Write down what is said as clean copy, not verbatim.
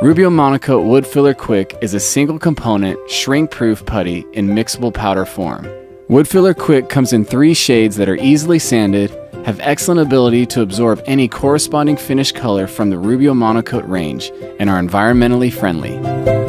Rubio Monocoat Woodfiller Quick is a single-component, shrink-proof putty in mixable powder form. Woodfiller Quick comes in 3 shades that are easily sanded, have excellent ability to absorb any corresponding finish color from the Rubio Monocoat range, and are environmentally friendly.